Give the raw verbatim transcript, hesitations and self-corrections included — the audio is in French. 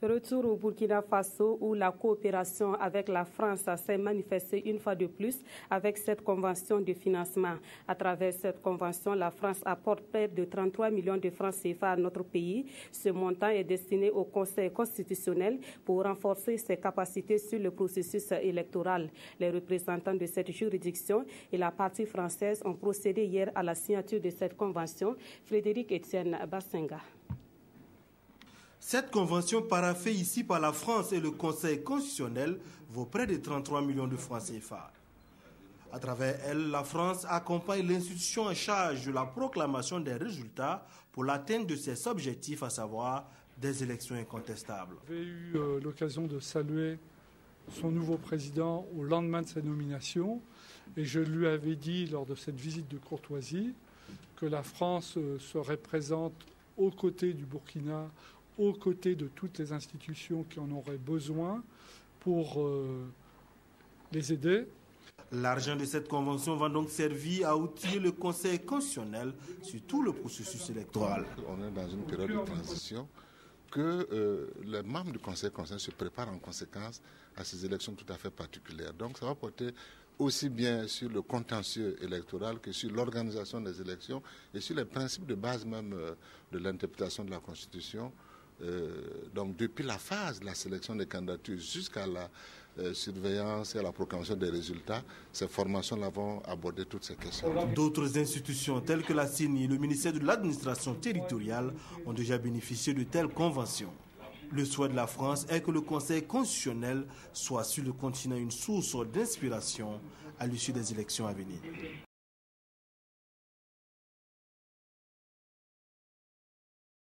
Retour au Burkina Faso où la coopération avec la France s'est manifestée une fois de plus avec cette convention de financement. À travers cette convention, la France apporte près de trente-trois millions de francs C F A à notre pays. Ce montant est destiné au Conseil constitutionnel pour renforcer ses capacités sur le processus électoral. Les représentants de cette juridiction et la partie française ont procédé hier à la signature de cette convention. Frédéric Etienne Bassenga. Cette convention paraphée ici par la France et le Conseil constitutionnel vaut près de trente-trois millions de francs C F A. À travers elle, la France accompagne l'institution en charge de la proclamation des résultats pour l'atteinte de ses objectifs, à savoir des élections incontestables. J'ai eu euh, l'occasion de saluer son nouveau président au lendemain de sa nomination et je lui avais dit lors de cette visite de courtoisie que la France euh, serait présente aux côtés du Burkina, aux côtés de toutes les institutions qui en auraient besoin pour euh, les aider. L'argent de cette convention va donc servir à outiller le Conseil constitutionnel sur tout le processus électoral. On est dans une période de transition que euh, les membres du Conseil constitutionnel se préparent en conséquence à ces élections tout à fait particulières. Donc ça va porter aussi bien sur le contentieux électoral que sur l'organisation des élections et sur les principes de base même euh, de l'interprétation de la Constitution. Euh, donc depuis la phase de la sélection des candidatures jusqu'à la euh, surveillance et à la proclamation des résultats, ces formations-là vont aborder toutes ces questions. D'autres institutions telles que la C E N I et le ministère de l'administration territoriale ont déjà bénéficié de telles conventions. Le souhait de la France est que le Conseil constitutionnel soit sur le continent une source d'inspiration à l'issue des élections à venir.